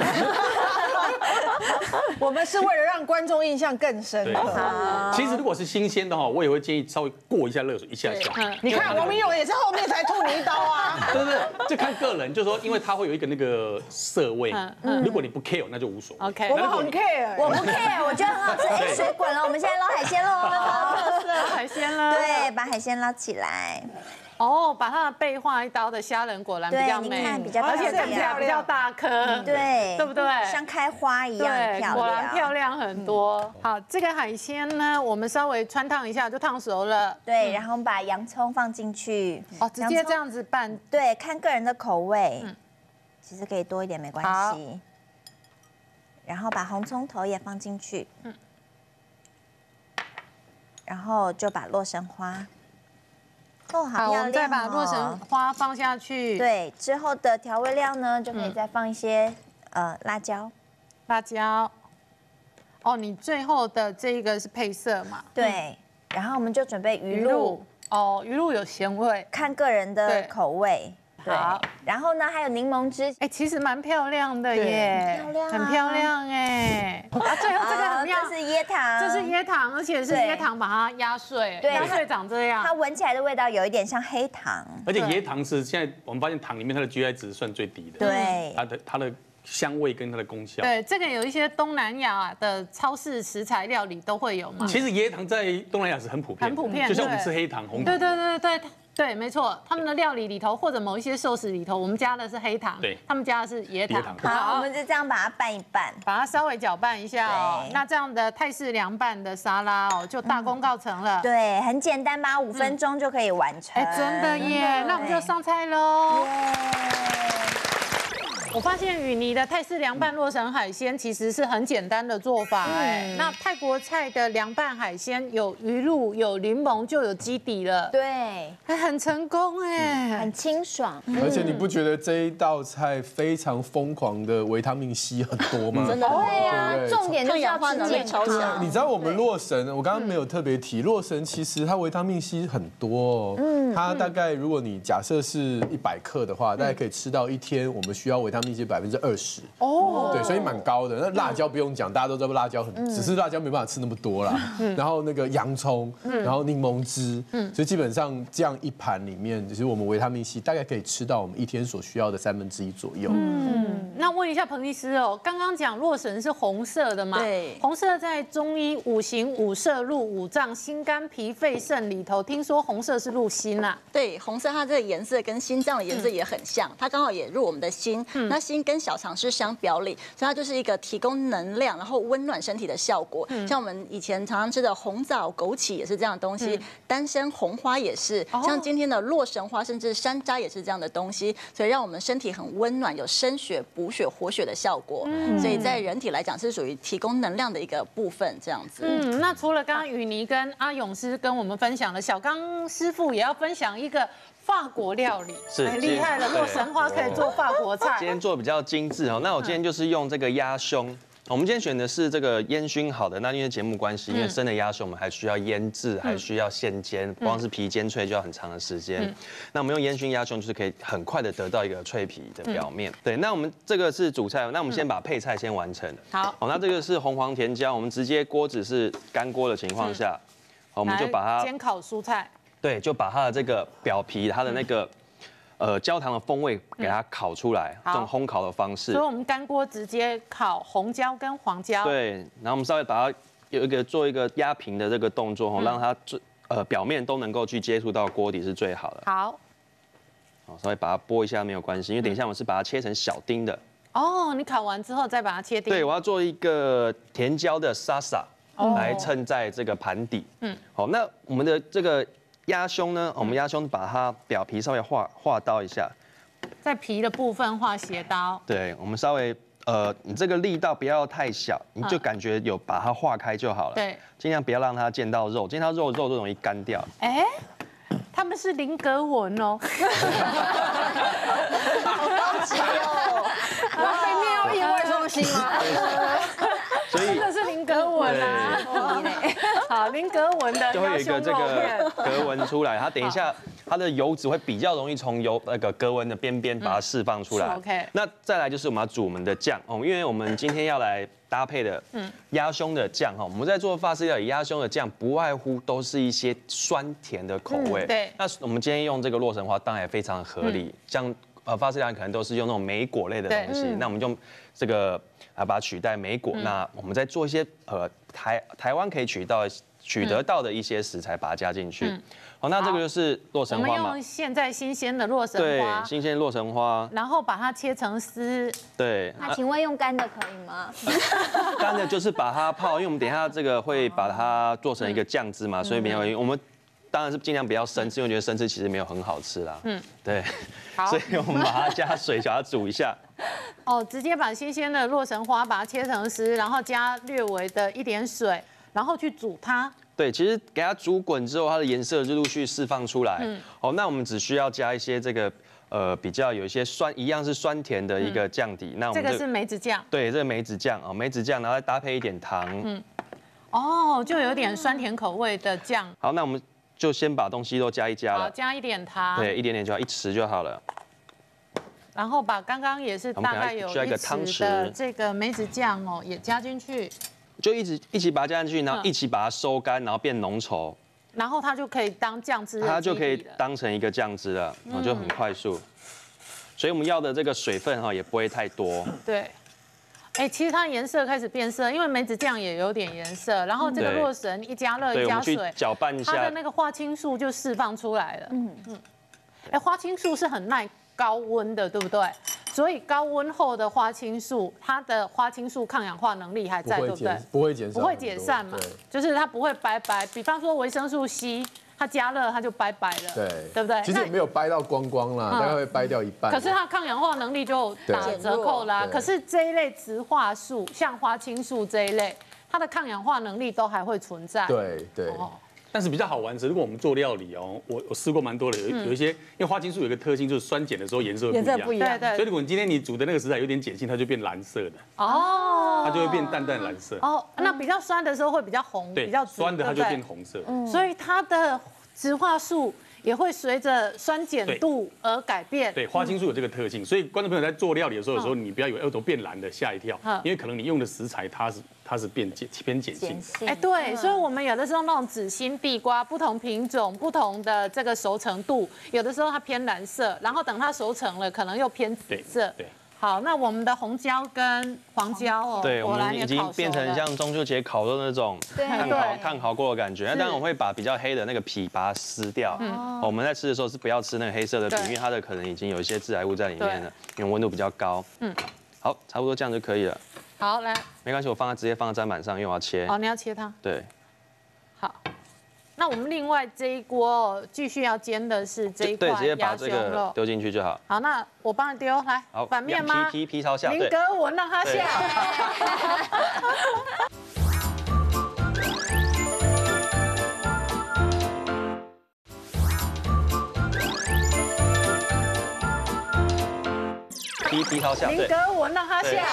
我们是为了让观众印象更深刻。 其实如果是新鲜的话，我也会建议稍微过一下热水，一下下。 你看王明友也是后面才吐你一刀啊。 对，就看个人，就是说，因为它会有一个那个涩味，如果你不 care，那就无所谓。 OK， 我们很 care， 我不 care， 我觉得很好吃。水滚了，我们现在捞海鲜喽。 特色海鲜了。 对，把海鲜捞起来。 哦，把它的背划一刀的虾仁果然比较美，而且看起来比较大颗， 对不对？ 像开花一样漂亮， 果然漂亮很多。好，这个海鲜呢，我们稍微汆烫一下就烫熟了。 对，然后我们把洋葱放进去。 哦，直接这样子拌。 对，看个人的口味，其实可以多一点没关系。然后把红葱头也放进去。然后就把洛神花。好漂亮哦！ 我们再把洛神花放下去。 对，之后的调味料呢，就可以再放一些辣椒。 辣椒。哦，你最后的这一个是配色嘛？ 对。然后我们就准备鱼露。 哦，鱼露有咸味， 看个人的口味。好。然后呢，还有柠檬汁。 其实蛮漂亮的耶，很漂亮哎。最后这个很漂亮， 这是椰糖， 这是椰糖，而且是椰糖把它压碎，压碎长这样。 它闻起来的味道有一点像黑糖， 而且椰糖是现在我们发现糖里面它的 GI 值算最低的， 对， 它的香味跟它的功效。 对，这个有一些东南亚的超市食材料理都会有嘛。 其实椰糖在东南亚是很普遍， 很普遍， 就像我们吃黑糖、红糖。 对，没错，他们的料理里头或者某一些寿司里头，我们加的是黑糖， 对， 他们加的是椰糖。 好，我们就这样把它拌一拌， 把它稍微搅拌一下哦。那这样的泰式凉拌的沙拉哦，就大功告成了。 对，很简单吧，5分钟就可以完成。 哎，真的耶！那我们就上菜喽。我发现芋泥的泰式凉拌洛神海鲜其实是很简单的做法哎。那泰国菜的凉拌海鲜有鱼露、有柠檬就有基底了， 对， 很成功哎， 很清爽。 而且你不觉得这一道菜非常疯狂的维他命 C 很多吗？ 真的对啊，重点就是要吃健超强。 你知道我们洛神，我刚刚没有特别提，洛神其实它维他命 C 很多哦。它大概如果你假设是100克的话，大概可以吃到一天我们需要维他命 C 20%哦，对，所以蛮高的。那辣椒不用讲，大家都知道辣椒只是辣椒没办法吃那么多啦。然后那个洋葱，然后柠檬汁，所以基本上这样一盘里面，就是我们维他命 C 大概可以吃到我们一天所需要的1/3左右。 那问一下彭医师哦，刚刚讲洛神是红色的嘛？ 对， 红色在中医五行、五色入五脏、心肝脾肺肾里头，听说红色是入心啊。 对，红色它这个颜色跟心脏的颜色也很像，它刚好也入我们的心。那心跟小肠是相表里，所以它就是一个提供能量，然后温暖身体的效果。像我们以前常常吃的红枣、枸杞也是这样的东西，丹参、红花也是，像今天的洛神花，甚至山楂也是这样的东西，所以让我们身体很温暖，有生血、补血、活血的效果。所以在人体来讲是属于提供能量的一个部分，这样子。 那除了刚刚芋泥跟阿勇师跟我们分享的，小刚师傅也要分享一个法国料理，很厉害了，洛神花可以做法国菜。 今天做比较精致哦，那我今天就是用这个鸭胸。我们今天选的是这个烟熏好的，那因为节目关系，因为生的鸭胸我们还需要腌制，还需要现煎，光是皮煎脆就要很长的时间。那我们用烟熏鸭胸就是可以很快的得到一个脆皮的表面。对，那我们这个是主菜，那我们先把配菜先完成。 好， 那这个是红黄甜椒，我们直接锅子是干锅的情况下，我们就把它煎烤蔬菜。 对，就把它的这个表皮，它的那个焦糖的风味给它烤出来，这种烘烤的方式。 所以我们干锅直接烤红椒跟黄椒。 对，然后我们稍微把它做一个压平的这个动作，让它表面都能够去接触到锅底是最好的。 好， 稍微把它拨一下没有关系，因为等一下我是把它切成小丁的。 哦，你烤完之后再把它切丁。 对，我要做一个甜椒的沙沙来衬在这个盘底。好，那我们的这个鸭胸呢，我们鸭胸把它表皮稍微划刀一下， 在皮的部分画斜刀。 对，我们稍微你这个力道不要太小，你就感觉有把它化开就好了。 对，尽量不要让它见到肉，见到肉都容易干掉。 哎，他们是菱格纹哦。 好高级哦！ 哇，背面要印外双星吗？ 所以真的是菱格纹啊！好，菱格纹的就会有一个这个格纹出来，它等一下它的油脂会比较容易从那个格纹的边边把它释放出来。 OK。 那再来就是我们要煮我们的酱哦，因为我们今天要来搭配的鸭胸的酱哈，我们在做法式料理鸭胸的酱不外乎都是一些酸甜的口味。 对。 那我们今天用这个洛神花当然也非常合理，像法式料理可能都是用那种莓果类的东西，那我们用这个把它取代莓果。那我们再做一些台湾可以取得到的一些食材，把它加进去。好，那这个就是洛神花嘛。 我们用现在新鲜的洛神花， 对，新鲜洛神花， 然后把它切成丝。 对。 那请问用干的可以吗？ 干的就是把它泡，因为我们等一下这个会把它做成一个酱汁嘛，所以没有我们当然是尽量不要生吃，因为我觉得生吃其实没有很好吃啦。对。所以我们把它加水，把它煮一下。 哦，直接把新鲜的洛神花把它切成丝，然后加略微的一点水，然后去煮它。 对，其实给它煮滚之后，它的颜色就陆续释放出来。那我们只需要加一些这个比较有一些一样是酸甜的一个酱底。那我们这个是梅子酱。对， 这个梅子酱梅子酱，然后再搭配一点糖。 哦，就有点酸甜口味的酱。 好，那我们就先把东西都加一加了。 好，加一点糖。 对，一点点就好，1匙就好了。 然后把刚刚也是大概有1匙的这个梅子酱也加进去。 就一起把它加进去，然后一起把它收干，然后变浓稠， 然后它就可以当酱汁， 它就可以当成一个酱汁了，就很快速。 所以我们要的这个水分哈也不会太多。 对。哎，其实它颜色开始变色，因为梅子酱也有点颜色，然后这个洛神一加热一加水， 搅拌一下， 它的那个花青素就释放出来了。哎，花青素是很耐高温的，对不对？所以高温后的花青素，它的花青素抗氧化能力还在，对不对？ 不会减散， 不会解散嘛，就是它不会白白。比方说维生素 C。它加热它就掰了，对不对？ 其实也没有掰到光光啦，大概会掰掉一半。 可是它抗氧化能力就打折扣啦。可是这一类植化素，像花青素这一类，它的抗氧化能力都还会存在。 对。 但是比较好玩是，如果我们做料理哦，我试过蛮多的，有一些，因为花青素有一个特性，就是酸碱的时候颜色不一样。 对。 所以如果你今天你煮的那个食材有点碱性，它就变蓝色的。哦。它就会变淡淡蓝色。 哦，那比较酸的时候会比较红，比较酸的它就变红色。 所以它的植化素也会随着酸碱度而改变。 对，花青素有这个特性，所以观众朋友在做料理的时候，有时候你不要以为都变蓝的吓一跳，因为可能你用的食材它是偏碱性。 哎，对，所以我们有的时候那种紫心地瓜，不同品种、不同的这个熟成度，有的时候它偏蓝色，然后等它熟成了，可能又偏紫色。对。好，那我们的红椒跟黄椒哦， 对，我们已经变成像中秋节烤肉那种炭烤过的感觉。那当然我会把比较黑的那个皮把它撕掉。我们在吃的时候是不要吃那个黑色的皮，因为它的可能已经有一些致癌物在里面了，因为温度比较高。好，差不多这样就可以了。 好，来， 没关系，我直接放在砧板上，因为我要切。 哦，你要切它？ 对。 好。那我们另外这一锅继续要煎的是这一块对，直接把这个丢进去就好。 好，那我帮你丢，来， 好， 反面吗？ 皮朝下， 林格文让他下。 皮朝下， 林格文让他下。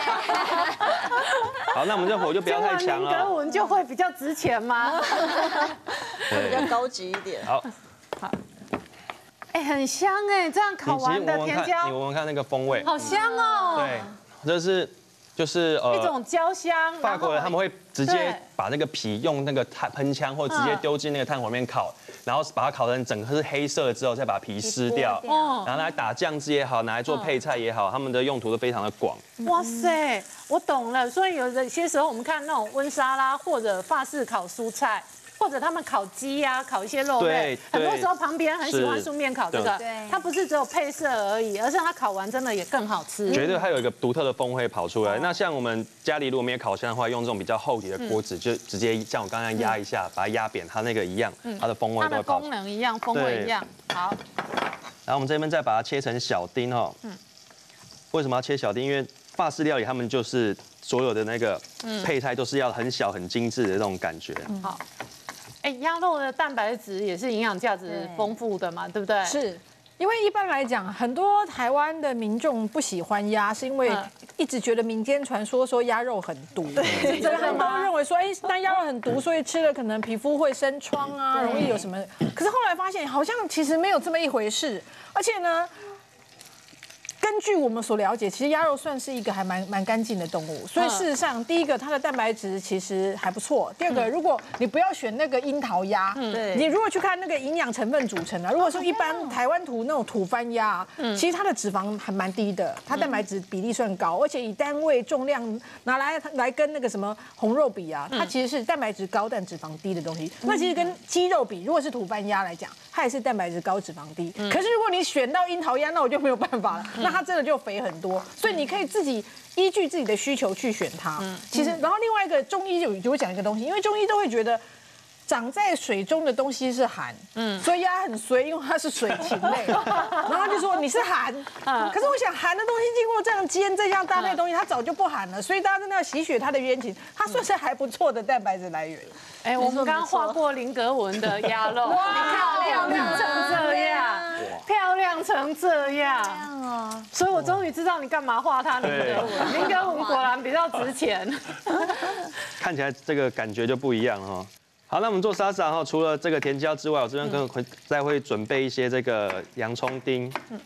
好，那我们这火就不要太强了。 林格文就会比较值钱吗？ 会比较高级一点。 好， 哎，很香哎，这样烤完的甜椒， 你闻闻看那个风味， 好香哦。 对，就是一种焦香。 法国人他们会直接把那个皮用那个喷枪，或直接丢进那个炭火里面烤，然后把它烤成整个是黑色之后，再把皮撕掉，然后拿来打酱汁也好，拿来做配菜也好，他们的用途都非常的广。 哇塞，我懂了。所以有些时候我们看那种温沙拉或者法式烤蔬菜。或者他们烤鸡呀，烤一些肉类，很多时候旁边很喜欢顺便烤这个，它不是只有配色而已，而是它烤完真的也更好吃。 绝对它有一个独特的风味跑出来。那像我们家里如果没有烤箱的话，用这种比较厚底的锅子，就直接像我刚刚压一下，把它压扁，它那个一样，它的风味都会跑出来。 它的功能一样，风味一样。好。 然后我们这边再把它切成小丁哦。为什么要切小丁？因为法式料理他们就是所有的那个配菜都是要很小很精致的那种感觉。 好。哎，鸭肉的蛋白质也是营养价值丰富的嘛，对不对？ 是，因为一般来讲，很多台湾的民众不喜欢鸭，是因为一直觉得民间传说说鸭肉很毒，所以很多人认为说，哎，那鸭肉很毒，所以吃了可能皮肤会生疮啊，容易有什么？可是后来发现，好像其实没有这么一回事，而且呢。根据我们所了解，其实鸭肉算是一个还蛮干净的动物，所以事实上，第一个它的蛋白质其实还不错。第二个，如果你不要选那个樱桃鸭，你如果去看那个营养成分组成啊，如果说一般台湾土那种土番鸭，其实它的脂肪还蛮低的，它蛋白质比例算高，而且以单位重量拿来跟那个什么红肉比啊，它其实是蛋白质高但脂肪低的东西。那其实跟鸡肉比，如果是土番鸭来讲，它也是蛋白质高脂肪低。可是如果你选到樱桃鸭，那我就没有办法了。那它真的就肥很多，所以你可以自己依据自己的需求去选它。其实，然后另外一个中医就会讲一个东西，因为中医都会觉得长在水中的东西是寒，所以鸭很衰，因为它是水禽类，然后就说你是寒，可是我想寒的东西经过这样煎，再这样搭配的东西，它早就不寒了，所以大家真的要洗雪它的冤情，它算是还不错的蛋白质来源。 哎，我们刚刚画过林格文的鸭肉，漂亮成这样，漂亮成这样，所以我终于知道你干嘛画他林格文。林格文果然比较值钱， 看起来这个感觉就不一样哈。好，那我们做沙沙哈，除了这个甜椒之外，我这边会准备一些这个洋葱丁。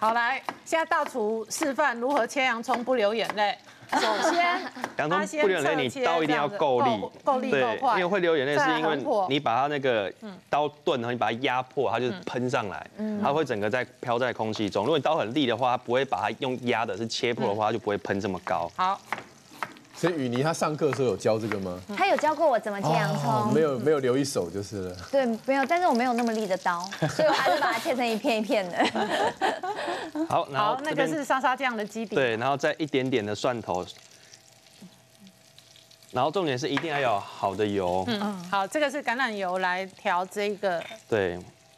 好，来，现在大厨示范如何切洋葱不流眼泪。首先， 洋葱不流眼泪，你刀一定要够力， 够力够快。 因为会流眼泪是因为你把它那个刀钝，然后你把它压迫，它就是喷上来，它会整个飘在空气中。如果你刀很利的话，它不会把它用压的，是切破的话，它就不会喷这么高。 好。 所以雨妮她上课的时候有教这个吗？ 他有教过我怎么切洋葱， 没有留一手就是了。 对，没有，但是我没有那么利的刀，所以我还是把它切成一片一片的。 好，然后那个是沙沙酱的基底。 对，然后再一点点的蒜头，然后重点是一定要有好的油。 好，这个是橄榄油来调这个。 对。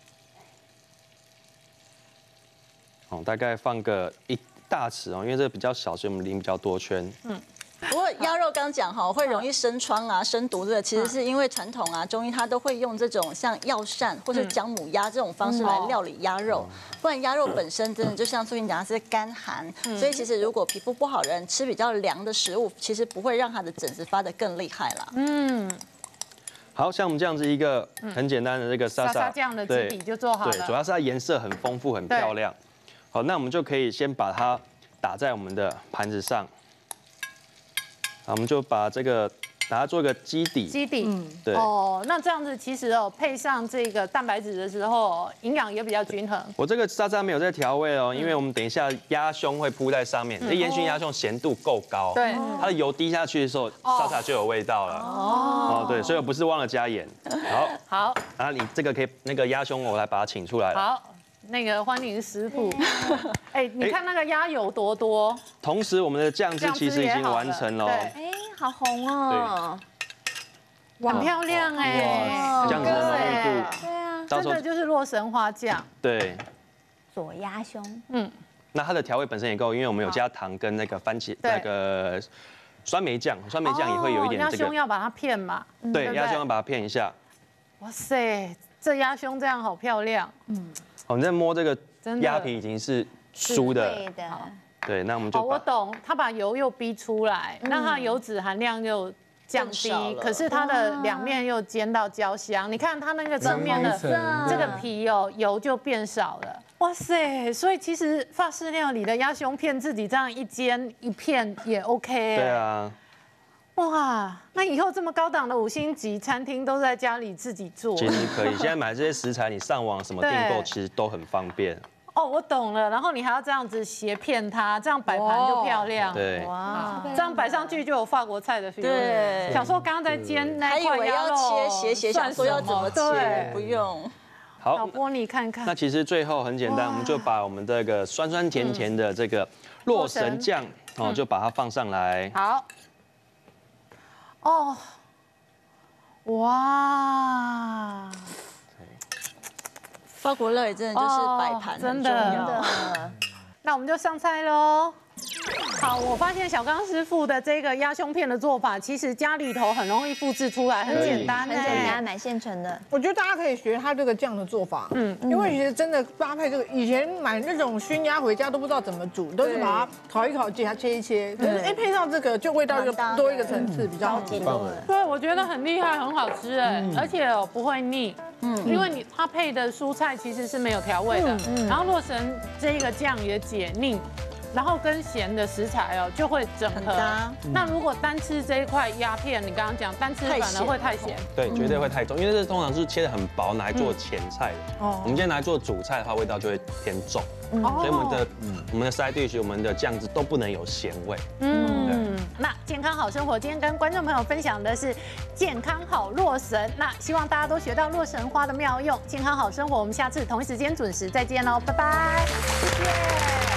好，大概放个1大匙哦，因为这个比较小，所以我们淋比较多圈。 不过鸭肉刚讲哈，会容易生疮啊、生毒的，其实是因为传统啊中医它都会用这种像药膳或是姜母鸭这种方式来料理鸭肉，不然鸭肉本身真的就像素萍讲，它是干寒，所以其实如果皮肤不好的人吃比较凉的食物，其实不会让它的疹子发得更厉害啦。 好像我们这样子一个很简单的这个沙沙酱的基底就做好了。 对，主要是它颜色很丰富、很漂亮。好，那我们就可以先把它打在我们的盘子上。好，我们就把这个把它做一个基底。对。 哦，那这样子其实配上这个蛋白质的时候，营养也比较均衡。 我这个沙沙没有在调味哦，因为我们等一下鸭胸会铺在上面，这烟熏鸭胸咸度够高， 对， 它的油滴下去的时候，沙沙就有味道了。哦，对，所以我不是忘了加盐。好，然后你这个可以那个鸭胸，我来把它请出来了。 好。那个欢迎师傅，哎，你看那个鸭油多多。 同时，我们的酱汁其实已经完成了。 哎，好红哦， 很漂亮哎， 酱汁的浓郁度， 对啊， 真的就是洛神花酱。 对， 左鸭胸， 那它的调味本身也够，因为我们有加糖跟那个番茄那个酸梅酱，酸梅酱也会有一点这个。 鸭胸要把它片嘛？ 对，鸭胸要把它片一下。 哇塞，这鸭胸这样好漂亮。 我们在摸这个鸭皮已经是酥的，对，那我们就我懂，它把油又逼出来，那它油脂含量又降低，可是它的两面又煎到焦香。你看它那个正面的这个皮哦，油就变少了。哇塞，所以其实法式料理的鸭胸片自己这样一煎一片也 OK。 对啊。 哇，那以后这么高档的5星级餐厅都在家里自己做， 其实可以。现在买这些食材，你上网什么订购，其实都很方便。 哦，我懂了。然后你还要这样子斜片它，这样摆盘就漂亮。 对， 哇，这样摆上去就有法国菜的 feel。对，想说刚刚在煎那块鸭肉， 还以为要切，想说要怎么切，不用。 好， 老波你看看。 那其实最后很简单，我们就把我们这个酸酸甜甜的这个洛神酱哦，就把它放上来。 好。哦，哇！ 法国料理真的就是摆盘很重要。 那我们就上菜喽。好，我发现小刚师傅的这个鸭胸片的做法，其实家里头很容易复制出来，很简单， 很简单，买现成的。 我觉得大家可以学他这个酱的做法，因为其实真的搭配这个，以前买那种熏鸭回家都不知道怎么煮，都是把它烤一烤，给它切一切，可是哎配上这个就味道就多一个层次，比较棒。 对，我觉得很厉害，很好吃哎，而且不会腻。因为它配的蔬菜其实是没有调味的，然后洛神这一个酱也解腻。然后跟咸的食材哦就会整合。那如果单吃这一块鸭片，你刚刚讲单吃反而会太咸。 对，绝对会太重，因为这通常是切的很薄，拿来做前菜的。我们今天拿来做主菜的话，味道就会偏重。所以我们的 side dish， 我们的酱汁都不能有咸味。 那健康好生活今天跟观众朋友分享的是健康好洛神，那希望大家都学到洛神花的妙用。健康好生活，我们下次同一时间准时再见喽，拜拜，谢谢。